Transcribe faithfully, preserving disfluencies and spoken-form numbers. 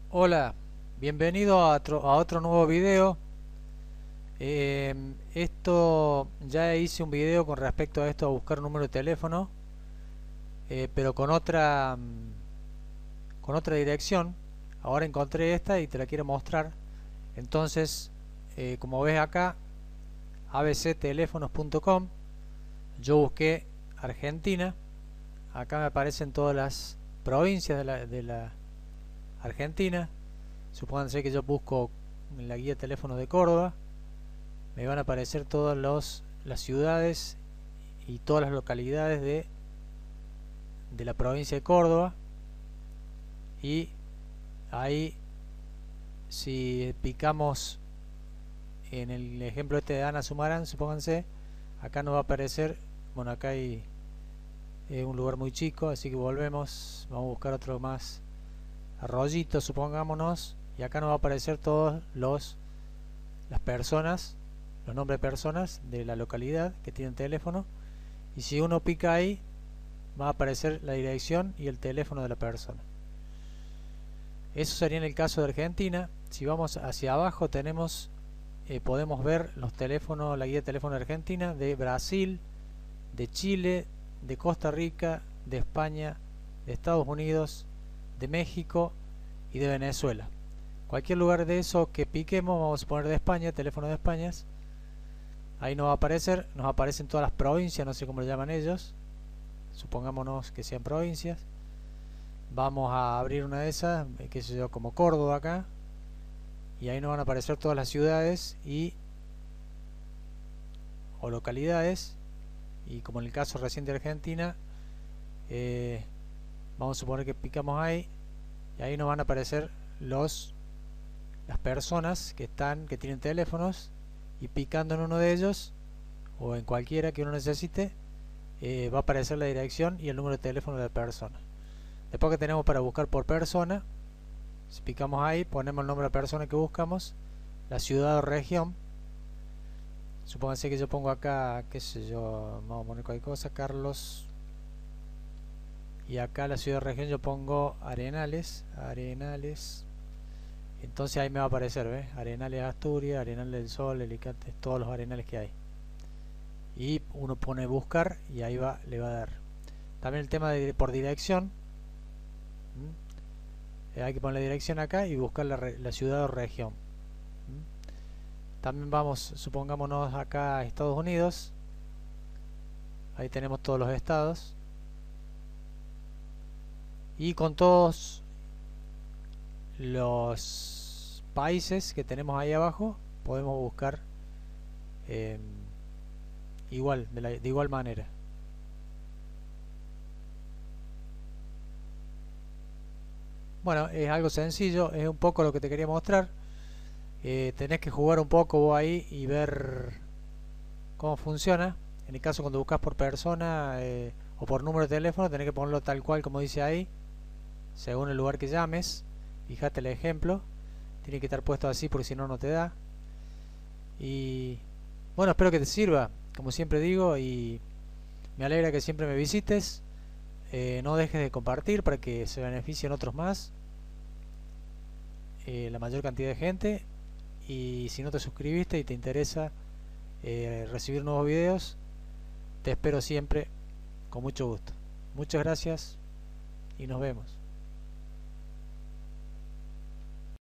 Hola, bienvenido a otro, a otro nuevo video. Eh, esto ya hice un video con respecto a esto, a buscar un número de teléfono, eh, pero con otra mm, con otra dirección. Ahora encontré esta y te la quiero mostrar. Entonces, eh, como ves acá, a b c teléfonos punto com, yo busqué Argentina. Acá me aparecen todas las provincias de la, de la Argentina. Supónganse que yo busco en la guía de teléfonos de Córdoba, me van a aparecer todas los, las ciudades y todas las localidades de, de la provincia de Córdoba. Y ahí, si picamos en el ejemplo este de Ana Sumarán, supónganse, acá nos va a aparecer, bueno, acá hay eh, un lugar muy chico, así que volvemos, vamos a buscar otro más, Arroyito, supongámonos, y acá nos va a aparecer todos los las personas, los nombres de personas de la localidad que tienen teléfono, y si uno pica ahí va a aparecer la dirección y el teléfono de la persona. Eso sería en el caso de Argentina. Si vamos hacia abajo tenemos eh, podemos ver los teléfonos, la guía de teléfono de Argentina, de Brasil, de Chile, de Costa Rica, de España, de Estados Unidos, de México y de Venezuela. Cualquier lugar de eso que piquemos, vamos a poner de España, teléfono de España, ahí nos va a aparecer, nos aparecen todas las provincias, no sé cómo le llaman ellos, supongámonos que sean provincias. Vamos a abrir una de esas, que sé yo, como Córdoba acá, y ahí nos van a aparecer todas las ciudades y o localidades, y como en el caso reciente de Argentina, eh, vamos a suponer que picamos ahí y ahí nos van a aparecer los las personas que están que tienen teléfonos, y picando en uno de ellos o en cualquiera que uno necesite, eh, va a aparecer la dirección y el número de teléfono de la persona. Después, que tenemos para buscar por persona, si picamos ahí, ponemos el nombre de la persona que buscamos, la ciudad o región. Supónganse que yo pongo acá, qué sé yo, vamos a poner cualquier cosa, Carlos, y acá la ciudad o región yo pongo Arenales, Arenales. Entonces ahí me va a aparecer, ¿ves? Arenales Asturias, Arenales del Sol, Alicante, todos los arenales que hay. Y uno pone buscar y ahí va, le va a dar. También el tema de por dirección. ¿Mm? Hay que poner la dirección acá y buscar la, la ciudad o región. ¿Mm? También vamos, supongámonos acá a Estados Unidos. Ahí tenemos todos los estados. Y con todos los países que tenemos ahí abajo podemos buscar eh, igual, de, la, de igual manera. Bueno, es algo sencillo, es un poco lo que te quería mostrar. Eh, tenés que jugar un poco vos ahí y ver cómo funciona. En el caso, cuando buscas por persona eh, o por número de teléfono, tenés que ponerlo tal cual como dice ahí, según el lugar que llames. Fíjate el ejemplo, tiene que estar puesto así porque si no, no te da. Y bueno, espero que te sirva, como siempre digo, y me alegra que siempre me visites. Eh, no dejes de compartir para que se beneficien otros más, eh, la mayor cantidad de gente. Y si no te suscribiste y te interesa eh, recibir nuevos videos, te espero siempre con mucho gusto. Muchas gracias y nos vemos.